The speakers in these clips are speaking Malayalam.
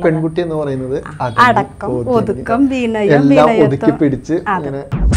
പെൺകുട്ടി എന്ന് പറയുന്നത് അടക്കം, ഒതുക്കം, വിനയം, എല്ലാം ഒതുക്കി പിടിച്ച് അങ്ങനെ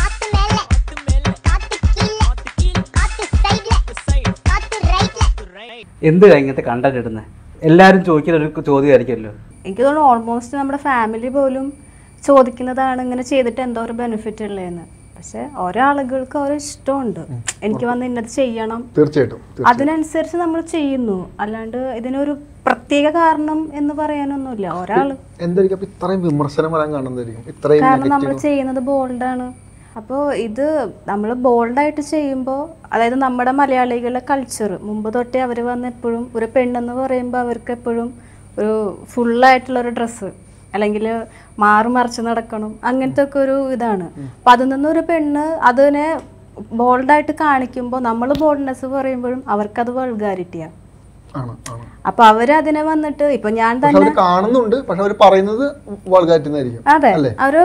എന്ത് ഇങ്ങനത്തെ കണ്ടന്റ് ഇടുന്നത് എല്ലാവരും ചോദിക്കുന്ന ഒരു ചോദ്യമായിരിക്കുമല്ലോ. എനിക്ക് തോന്നുന്നു ഓൾമോസ്റ്റ് നമ്മുടെ ഫാമിലി പോലും ചോദിക്കുന്നതാണ് ഇങ്ങനെ ചെയ്തിട്ട് എന്തോ ഒരു ബെനിഫിറ്റ് ഉള്ളതെന്ന്. പക്ഷെ ഓരോ ആളുകൾക്ക് ഓരോ ഇഷ്ടമുണ്ട്, എനിക്ക് വന്ന് ഇന്നത് ചെയ്യണം, തീർച്ചയായിട്ടും അതിനനുസരിച്ച് നമ്മൾ ചെയ്യുന്നു. അല്ലാണ്ട് ഇതിനൊരു പ്രത്യേക കാരണം എന്ന് പറയാനൊന്നുമില്ല. ഒരാൾ എന്തായിരിക്കും ഇത്രയും വിമർശനം വരാൻ കാണുന്നതായിരിക്കും, കാരണം നമ്മൾ ചെയ്യുന്നത് ബോൾഡാണ്. അപ്പോൾ ഇത് നമ്മൾ ബോൾഡായിട്ട് ചെയ്യുമ്പോൾ, അതായത് നമ്മുടെ മലയാളികളുടെ കൾച്ചർ മുമ്പ് തൊട്ടേ അവർ വന്ന് എപ്പോഴും ഒരു പെണ്ണെന്ന് പറയുമ്പോൾ അവർക്ക് എപ്പോഴും ഒരു ഫുള്ളായിട്ടുള്ളൊരു ഡ്രസ്സ് അല്ലെങ്കിൽ മറിച്ച് നടക്കണം, അങ്ങനത്തെ ഒക്കെ ഒരു ഇതാണ്. അപ്പം അതിൽ നിന്നൊരു പെണ്ണ് അതിനെ ബോൾഡായിട്ട് കാണിക്കുമ്പോൾ നമ്മൾ ബോൾഡ്നെസ് പറയുമ്പോഴും അവർക്കത് വൾഗാരിറ്റിയാണ്. അപ്പൊ അവരതിനെ വന്നിട്ട് ഇപ്പൊ ഞാൻ തന്നെ കാണുന്നുണ്ട്, പക്ഷെ അവർ പറയുന്നത് അതെ അവര്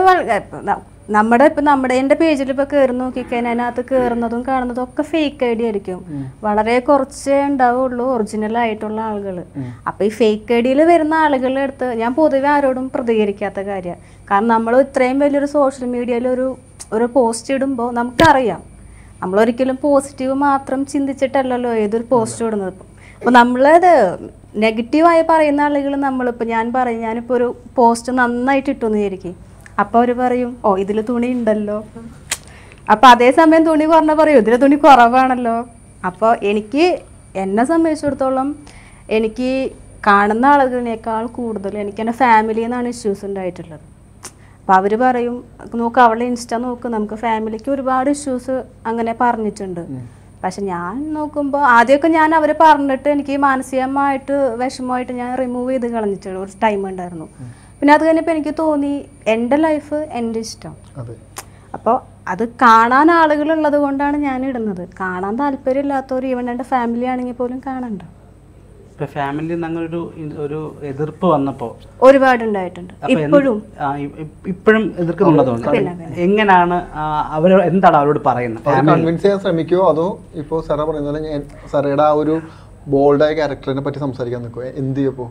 നമ്മുടെ എന്റെ പേജിൽ ഇപ്പൊ കയറി നോക്കിക്കഴിഞ്ഞാൽ അതിനകത്ത് കയറുന്നതും കാണുന്നതും ഒക്കെ ഫേക്ക് ഐഡി ആയിരിക്കും. വളരെ കുറച്ചേ ഉണ്ടാവുള്ളൂ ഒറിജിനൽ ആയിട്ടുള്ള ആളുകൾ. അപ്പൊ ഈ ഫേക്ക് ഐഡിയിൽ വരുന്ന ആളുകളുടെ അടുത്ത് ഞാൻ പൊതുവെ ആരോടും പ്രതികരിക്കാത്ത കാര്യം. കാരണം നമ്മൾ ഇത്രയും വലിയൊരു സോഷ്യൽ മീഡിയയിൽ ഒരു പോസ്റ്റ് ഇടുമ്പോൾ നമുക്കറിയാം നമ്മളൊരിക്കലും പോസിറ്റീവ് മാത്രം ചിന്തിച്ചിട്ടല്ലല്ലോ ഏതൊരു പോസ്റ്റ് ഇടുന്നത്. അപ്പോൾ നമ്മളത് നെഗറ്റീവായി പറയുന്ന ആളുകൾ ഞാനിപ്പോൾ ഒരു പോസ്റ്റ് നന്നായിട്ട് ഇട്ടുമെന്ന് വിചാരിക്കും. അപ്പോൾ അവർ പറയും ഓ ഇതിൽ തുണി ഉണ്ടല്ലോ, അപ്പോൾ അതേസമയം തുണി കുറഞ്ഞ പറയും ഇതിൽ തുണി കുറവാണല്ലോ. അപ്പോൾ എന്നെ സംബന്ധിച്ചിടത്തോളം എനിക്ക് കാണുന്ന ആളുകളിനേക്കാൾ കൂടുതൽ എനിക്ക് എൻ്റെ ഫാമിലിയിൽ നിന്നാണ് ഇഷ്യൂസ് ഉണ്ടായിട്ടുള്ളത്. അപ്പോൾ അവർ പറയും നോക്ക് അവളുടെ ഇൻസ്റ്റ നോക്ക്, നമുക്ക് ഫാമിലിക്ക് ഒരുപാട് ഇഷ്യൂസ് അങ്ങനെ പറഞ്ഞിട്ടുണ്ട്. പക്ഷെ ഞാൻ നോക്കുമ്പോൾ ആദ്യമൊക്കെ ഞാൻ അവർ പറഞ്ഞിട്ട് എനിക്ക് മാനസികമായിട്ട് വിഷമമായിട്ട് ഞാൻ റിമൂവ് ചെയ്ത് കളഞ്ഞിട്ടുള്ള ഒരു ടൈം ഉണ്ടായിരുന്നു. പിന്നെ അത് കഴിഞ്ഞപ്പോൾ എനിക്ക് തോന്നി എൻ്റെ ലൈഫ് എൻ്റെ ഇഷ്ടം. അപ്പോൾ അത് കാണാൻ ആളുകളുള്ളത് കൊണ്ടാണ് ഞാൻ ഇടുന്നത്. കാണാൻ താല്പര്യമില്ലാത്തവർ ഈവൻ എൻ്റെ ഫാമിലി ആണെങ്കിൽ പോലും കാണണ്ട. ഫാമിലി ഒരു എതിർപ്പ് വന്നപ്പോൾ ഒരുപാടുണ്ടായിട്ടുണ്ട്. ഇപ്പോഴും എതിർക്കുന്നുള്ളതുകൊണ്ട് എങ്ങനെയാണ് എന്താണ് അവരോട് പറയുന്നത്? കൺവിൻസ് ചെയ്യാൻ ശ്രമിക്കുമോ അതോ ഇപ്പോൾ സാറ പറയുന്ന പോലെ സാറയുടെ ആ ഒരു ബോൾഡായ ക്യാരക്ടറിനെ പറ്റി സംസാരിക്കാൻ നിൽക്കുമോ? എന്ത് ചെയ്യപ്പോൾ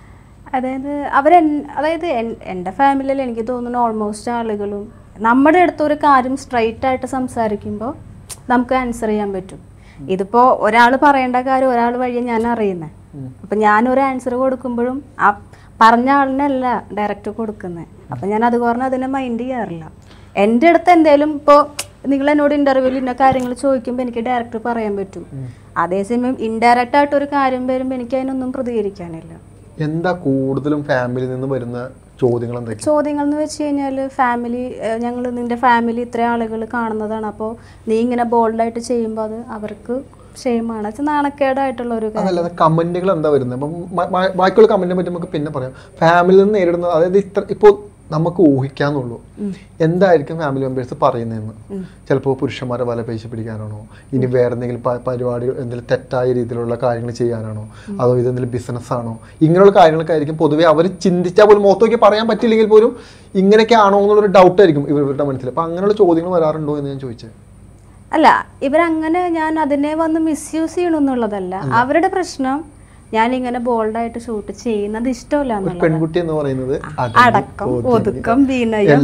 അതായത് എൻ്റെ ഫാമിലിയിൽ എനിക്ക് തോന്നുന്നു ഓൾമോസ്റ്റ് ആളുകളും നമ്മുടെ അടുത്തൊരു കാര്യം സ്ട്രൈറ്റ് ആയിട്ട് സംസാരിക്കുമ്പോൾ നമുക്ക് ആൻസർ ചെയ്യാൻ പറ്റും. ഇതിപ്പോൾ ഒരാൾ പറയേണ്ട കാര്യം ഒരാൾ വഴിയെ ഞാൻ അറിയുന്നത്. അപ്പം ഞാനൊരു ആൻസർ കൊടുക്കുമ്പോഴും ആ പറഞ്ഞ ആളിനല്ല ഡയറക്റ്റ് കൊടുക്കുന്നത്. അപ്പം ഞാൻ അത് പറഞ്ഞ് അതിനെ മൈൻഡ് ചെയ്യാറില്ല. എൻ്റെ അടുത്ത് എന്തെങ്കിലും ഇപ്പോൾ നിങ്ങൾ എന്നോട് ഇൻ്റർവ്യൂവിൽ ഇന്ന കാര്യങ്ങൾ ചോദിക്കുമ്പോൾ എനിക്ക് ഡയറക്റ്റ് പറയാൻ പറ്റും. അതേസമയം ഇൻഡയറക്റ്റ് ആയിട്ടൊരു കാര്യം വരുമ്പോൾ എനിക്ക് അതിനൊന്നും പ്രതികരിക്കാനില്ല. എന്താ കൂടുതലും ഫാമിലിയിൽ നിന്ന് വരുന്ന ചോദ്യങ്ങൾ എന്ന് വെച്ച് കഴിഞ്ഞാൽ നിന്റെ ഫാമിലി ഇത്ര ആളുകൾ കാണുന്നതാണ്, അപ്പോൾ നീ ഇങ്ങനെ ബോൾഡായിട്ട് ചെയ്യുമ്പോൾ അത് അവർക്ക് ഷെയിമാണ്, നാണക്കേടായിട്ടുള്ള ഒരു കാര്യം. കമന്റുകൾ എന്താ വരുന്നത്? അപ്പം ബാക്കിയുള്ള കമന്റിനെ പറ്റി നമുക്ക് പിന്നെ പറയാം. ഫാമിലിയിൽ നിന്ന് നേരിടുന്നത് അതായത് ഇപ്പോൾ നമുക്ക് ഊഹിക്കാന്നുള്ളൂ എന്തായിരിക്കും ഫാമിലി മെമ്പേഴ്സ് പറയുന്നതെന്ന്. ചിലപ്പോൾ പുരുഷന്മാരെ വല പേശി പിടിക്കാനാണോ, ഇനി വേറെ എന്തെങ്കിലും പരിപാടി എന്തെങ്കിലും തെറ്റായ രീതിയിലുള്ള കാര്യങ്ങൾ ചെയ്യാനാണോ, അതോ ഇതെന്തെങ്കിലും ബിസിനസ്സാണോ, ഇങ്ങനെയുള്ള കാര്യങ്ങളൊക്കെ ആയിരിക്കും പൊതുവെ അവർ ചിന്തിച്ചാൽ പോലും മുഖത്തൊക്കെ പറയാൻ പറ്റില്ലെങ്കിൽ പോലും ഇങ്ങനെയൊക്കെ ആണോ എന്നുള്ളൊരു ഡൗട്ടായിരിക്കും ഇവരുടെ മനസ്സിൽ. അപ്പം അങ്ങനെയുള്ള ചോദ്യങ്ങൾ വരാറുണ്ടോ എന്ന് ഞാൻ ചോദിച്ചത്. അല്ല, ഇവരങ്ങനെ ഞാൻ അതിനെ വന്ന് മിസ്യൂസ് ചെയ്യണമെന്നുള്ളതല്ല. അവരുടെ പ്രശ്നം ഞാനിങ്ങനെ ബോൾഡായിട്ട് ഷൂട്ട് ചെയ്യുന്നത് ഇഷ്ടമല്ല. പെൺകുട്ടി എന്ന് പറയുന്നത് അടക്കം, ഒതുക്കം, വിനയം,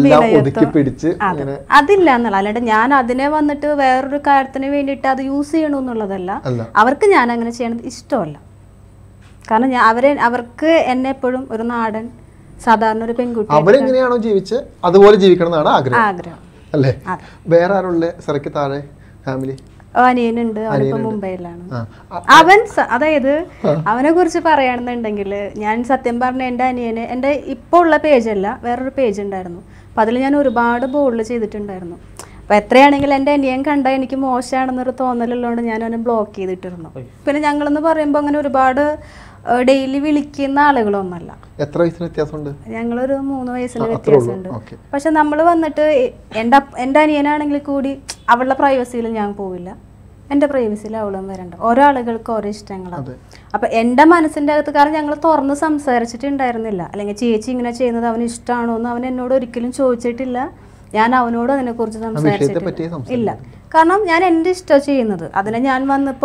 അതില്ല എന്നുള്ള. അല്ലാണ്ട് ഞാൻ അതിനെ വന്നിട്ട് വേറൊരു കാര്യത്തിന് വേണ്ടിയിട്ട് അത് യൂസ് ചെയ്യണമെന്നുള്ളതല്ല. അവർക്ക് ഞാൻ അങ്ങനെ ചെയ്യണത് ഇഷ്ടമല്ല. കാരണം അവർക്ക് എന്നെ എപ്പോഴും ഒരു നാടൻ സാധാരണ ഒരു പെൺകുട്ടി അവരെങ്ങനെയാണോ ജീവിച്ച് അതുപോലെ ജീവിക്കണം എന്നാണ് ആഗ്രഹം അല്ലേ? വേറെ ആരുള്ള സരക്ക് താഴെ ഫാമിലി? അനിയനുണ്ട്, അവനിപ്പോ മുംബൈയിലാണ്. അതായത് അവനെ കുറിച്ച് പറയുകയാണെന്നുണ്ടെങ്കിൽ ഞാൻ സത്യം പറഞ്ഞ എൻ്റെ അനിയന് എൻ്റെ ഇപ്പോൾ ഉള്ള പേജല്ല വേറൊരു പേജ് ഉണ്ടായിരുന്നു. അപ്പം അതിൽ ഞാൻ ഒരുപാട് ബോൾഡ് ചെയ്തിട്ടുണ്ടായിരുന്നു. അപ്പം എത്രയാണെങ്കിലും എൻ്റെ അനിയൻ കണ്ടാൽ എനിക്ക് മോശമാണെന്നൊരു തോന്നലുള്ളതുകൊണ്ട് ഞാൻ അവനെ ബ്ലോക്ക് ചെയ്തിട്ടിരുന്നു. പിന്നെ ഞങ്ങളെന്ന് പറയുമ്പോൾ അങ്ങനെ ഒരുപാട് ഡെയിലി വിളിക്കുന്ന ആളുകളൊന്നല്ല. എത്ര വയസ്സിന് വ്യത്യാസമുണ്ട്? ഞങ്ങളൊരു 3 വയസ്സിന് വ്യത്യാസമുണ്ട്. പക്ഷെ നമ്മൾ വന്നിട്ട് എൻ്റെ അനിയനാണെങ്കിൽ കൂടി അവളുടെ പ്രൈവസിയിൽ ഞാൻ പോവില്ല, എൻ്റെ പ്രൈവസിയിൽ അവളും വരണ്ട. ഓരോ ആളുകൾക്ക് ഓരോ ഇഷ്ടങ്ങളാണ്. അപ്പം എൻ്റെ മനസ്സിൻ്റെ അകത്ത് കാരണം ഞങ്ങൾ തുറന്ന് സംസാരിച്ചിട്ടുണ്ടായിരുന്നില്ല. അല്ലെങ്കിൽ ചേച്ചി ഇങ്ങനെ ചെയ്യുന്നത് അവന് ഇഷ്ടമാണോ എന്ന് അവൻ എന്നോട് ഒരിക്കലും ചോദിച്ചിട്ടില്ല. ഞാൻ അവനോട് അതിനെക്കുറിച്ച് സംസാരിച്ചിട്ടില്ല. കാരണം ഞാൻ എൻ്റെ ഇഷ്ടം ചെയ്യുന്നത്. അതിനെ ഞാൻ വന്നിപ്പം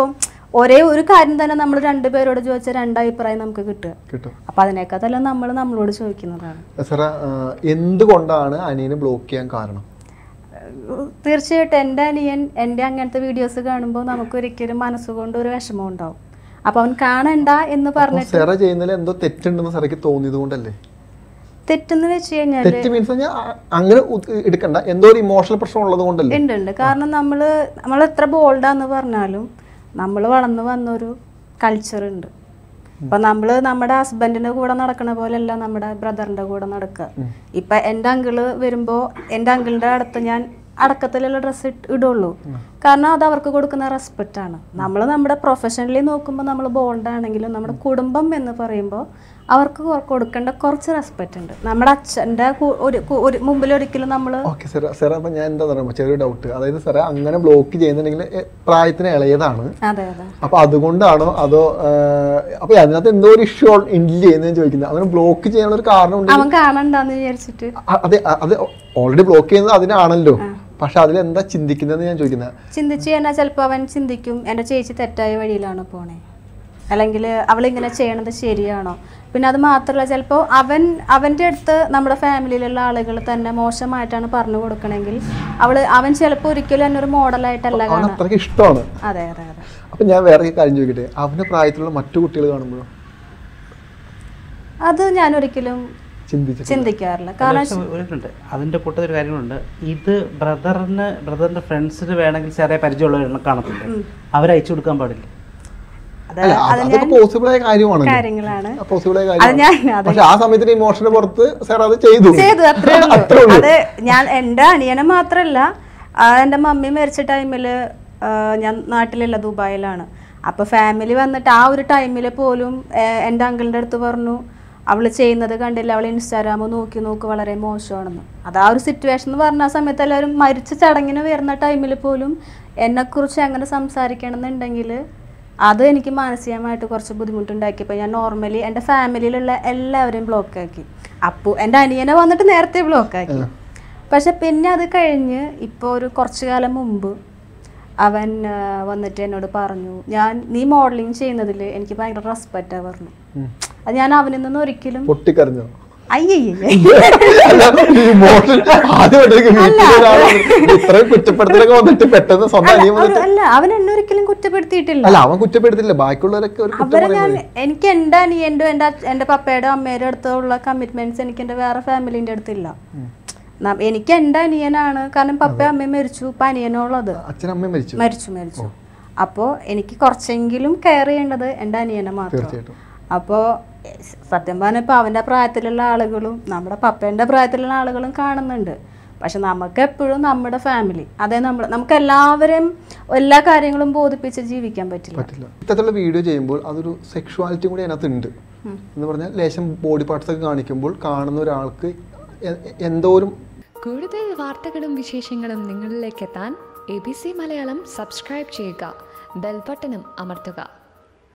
ഒരേ ഒരു കാര്യം തന്നെ നമ്മൾ രണ്ടുപേരോട് ചോദിച്ചാൽ രണ്ടഭിപ്രായം നമുക്ക് കിട്ടുക. അപ്പൊ അതിനേക്കാളെല്ലാം നമ്മൾ നമ്മളോട് ചോദിക്കുന്നതാണ്. എന്തുകൊണ്ടാണ് അനിയനെ ബ്ലോക്ക് ചെയ്യാൻ കാരണം? തീർച്ചയായിട്ടും എൻ്റെ അനിയൻ എൻ്റെ അങ്ങനത്തെ വീഡിയോസ് കാണുമ്പോൾ നമുക്ക് ഒരിക്കലും മനസ്സുകൊണ്ട് ഒരു വിഷമം ഉണ്ടാവും. അപ്പൊ അവൻ കാണണ്ട എന്ന് പറഞ്ഞിട്ട് സെറ ചെയ്യുന്നതിൽ എന്തോ തെറ്റുണ്ടെന്ന് സെറയ്ക്ക് തോന്നിയത് കൊണ്ടല്ലേ? തെറ്റെന്ന് വെച്ച് കഴിഞ്ഞാൽ തെറ്റ് മീൻസ് അങ്ങനെ എടുക്കണ്ട, എന്തോ ഒരു ഇമോഷണൽ പ്രശ്നം ഉള്ളത് കൊണ്ടല്ലേ? ഉണ്ട്. കാരണം നമ്മൾ എത്ര ബോൾഡാന്ന് പറഞ്ഞാലും നമ്മൾ വളർന്നു വന്നൊരു കൾച്ചർ ഉണ്ട്. ഇപ്പൊ നമ്മുടെ ഹസ്ബൻഡിന്റെ കൂടെ നടക്കണ പോലെയല്ല നമ്മുടെ ബ്രദറിന്റെ കൂടെ നടക്കുക. ഇപ്പൊ എൻ്റെ അങ്കിള് വരുമ്പോ എൻ്റെ അങ്കിളിന്റെ അടുത്ത് ഞാൻ അടക്കത്തിലുള്ള ഡ്രസ്സ് ഇടുള്ളൂ. കാരണം അത് അവർക്ക് കൊടുക്കുന്ന റെസ്പെക്റ്റ് ആണ്. നമ്മൾ നമ്മുടെ പ്രൊഫഷണലി നോക്കുമ്പോൾ നമ്മൾ ബോൾഡ് ആണെങ്കിലും നമ്മുടെ കുടുംബം എന്ന് പറയുമ്പോൾ അവർക്ക് കൊടുക്കേണ്ട കുറച്ച് റെസ്പെക്റ്റ് ഉണ്ട്. നമ്മുടെ അച്ഛൻ്റെ മുമ്പിൽ ഒരിക്കലും നമ്മൾ ഞാൻ എന്താ പറയുക, ചെറിയ ഡൗട്ട്. അതായത് സാറേ അങ്ങനെ ബ്ലോക്ക് ചെയ്യുന്നുണ്ടെങ്കിൽ പ്രായത്തിന് ഇളയതാണ്, അപ്പൊ അതുകൊണ്ടാണോ അതോ അപ്പൊ അതിനകത്ത് എന്തോ ഒരു ഇഷ്യൂ ഇല്ല എന്ന് ചോദിക്കുന്നത്? അങ്ങനെ ബ്ലോക്ക് ചെയ്യാനുള്ള ഒരു കാരണം അവൻ കാണണ്ടെന്ന് വിചാരിച്ചിട്ട്. അതെ, അത് ഓൾറെഡി ബ്ലോക്ക് ചെയ്യുന്നത് അതിനാണല്ലോ. പക്ഷെ അതിലെന്താ ചിന്തിക്കുന്നതെന്ന് ഞാൻ ചോദിക്കുന്നത്. ചിന്തിച്ചു കഴിഞ്ഞാൽ ചിലപ്പോൾ അവൻ ചിന്തിക്കും എൻ്റെ ചേച്ചി തെറ്റായ വഴിയിലാണ് പോണേ, അല്ലെങ്കിൽ അവളിങ്ങനെ ചെയ്യണത് ശരിയാണോ. പിന്നെ അത് മാത്രമല്ല, ചിലപ്പോൾ അവൻ്റെ അടുത്ത് നമ്മുടെ ഫാമിലിയിലുള്ള ആളുകൾ തന്നെ മോശമായിട്ടാണ് പറഞ്ഞു കൊടുക്കണമെങ്കിൽ അവൻ ചിലപ്പോൾ ഒരിക്കലും എന്നെ ഒരു മോഡലായിട്ടല്ല കാണാൻ. അത്രയ്ക്ക് ഇഷ്ടമാണ്. അതെ അതെ അതെ. അപ്പൊ ഞാൻ വേറെ കാര്യം ചോദിക്കട്ടെ, അവന്റെ പ്രായത്തിലുള്ള മറ്റു കുട്ടികൾ കാണുമ്പോഴോ? അത് ഞാൻ ഒരിക്കലും ചിന്തിക്കാറില്ല. കാരണം അതിന്റെ കൂട്ടത്തിൽ കാര്യങ്ങളുണ്ട്. ഇത് ബ്രദറിന്റെ ഫ്രണ്ട്സിന് വേണമെങ്കിൽ ചെറിയ പരിചയമുള്ളവരെ കാണത്തില്ല, അവരയച്ചു കൊടുക്കാൻ പാടില്ല. കാര്യങ്ങളാണ്. പക്ഷെ ആ സമയത്തിന് ഇമോഷന്റെ പുറത്ത് സാർ അത് ചെയ്തു. അത് ഞാൻ എൻ്റെ അനിയനെ മാത്രല്ല, എൻ്റെ മമ്മി മരിച്ച ടൈമില് ഞാൻ നാട്ടിലല്ല, ദുബായിലാണ്. അപ്പൊ ഫാമിലി വന്നിട്ട് ആ ഒരു ടൈമിൽ പോലും എൻ്റെ അങ്കിളിന്റെ അടുത്ത് പറഞ്ഞു, അവള് ചെയ്യുന്നത് കണ്ടില്ല, അവൾ ഇൻസ്റ്റാഗ്രാം നോക്ക് വളരെ മോശമാണെന്ന്. അത് ആ ഒരു സിറ്റുവേഷൻ എന്ന് പറഞ്ഞ സമയത്ത് എല്ലാവരും മരിച്ച ചടങ്ങിന് വരുന്ന ടൈമിൽ പോലും എന്നെക്കുറിച്ച് അങ്ങനെ സംസാരിക്കണമെന്നുണ്ടെങ്കിൽ അത് എനിക്ക് മാനസികമായിട്ട് കുറച്ച് ബുദ്ധിമുട്ടുണ്ടാക്കിയപ്പോൾ ഞാൻ നോർമലി എൻ്റെ ഫാമിലിയിലുള്ള എല്ലാവരെയും ബ്ലോക്കാക്കി. അപ്പോൾ എൻ്റെ അനിയനെ വന്നിട്ട് നേരത്തെ ബ്ലോക്കാക്കി. പക്ഷെ പിന്നെ അത് കഴിഞ്ഞ് ഇപ്പോൾ ഒരു കുറച്ചു കാലം മുമ്പ് അവൻ വന്നിട്ട് എന്നോട് പറഞ്ഞു, നീ മോഡലിങ് ചെയ്യുന്നതിൽ എനിക്ക് ഭയങ്കര റെസ്പെക്റ്റാണ് പറഞ്ഞു. അത് ഞാൻ അവനിൽ നിന്ന് ഒരിക്കലും പൊട്ടിക്കരഞ്ഞോ? അല്ല, അവൻ എന്നെ ഒരിക്കലും കുറ്റപ്പെടുത്തിയിട്ടില്ല. എനിക്ക് എൻ്റെ അനിയൻ്റെ എൻ്റെ പപ്പയുടെ അമ്മയുടെ അടുത്തുള്ള കമ്മിറ്റ്മെന്റ്സ് എനിക്ക് എൻ്റെ വേറെ ഫാമിലിന്റെ അടുത്തില്ല. എനിക്ക് എൻ്റെ അനിയനാണ്. കാരണം പപ്പ അമ്മയും മരിച്ചു, ഇപ്പൊ അനിയനുള്ളത് മരിച്ചു. അപ്പോ എനിക്ക് കുറച്ചെങ്കിലും കെയർ ചെയ്യേണ്ടത് എൻ്റെ അനിയനെ മാത്രം. അപ്പോ സത്യം പറഞ്ഞാൽ ഇപ്പൊ അവന്റെ പ്രായത്തിലുള്ള ആളുകളും നമ്മുടെ പപ്പേന്റെ പ്രായത്തിലുള്ള ആളുകളും കാണുന്നുണ്ട്. പക്ഷെ നമുക്ക് എപ്പോഴും നമ്മുടെ ഫാമിലി, അതെ, നമുക്ക് എല്ലാവരെയും എല്ലാ കാര്യങ്ങളും ബോധിപ്പിച്ച് ജീവിക്കാൻ പറ്റില്ല. ഇത്തരത്തിലുള്ള വീഡിയോ ചെയ്യുമ്പോൾ അതൊരു സെക്ഷുവാലിറ്റി കൂടി അതിനകത്ത് ഉണ്ട് എന്ന് പറഞ്ഞാൽ, ലേശം ബോഡി പാർട്സ് ഒക്കെ കാണിക്കുമ്പോൾ കാണുന്ന ഒരാൾക്ക് എന്തോരും. കൂടുതൽ വാർത്തകളും വിശേഷങ്ങളും നിങ്ങളിലേക്ക് എത്താൻ ABC മലയാളം സബ്സ്ക്രൈബ് ചെയ്യുക, ബെൽ ബട്ടണും അമർത്തുക.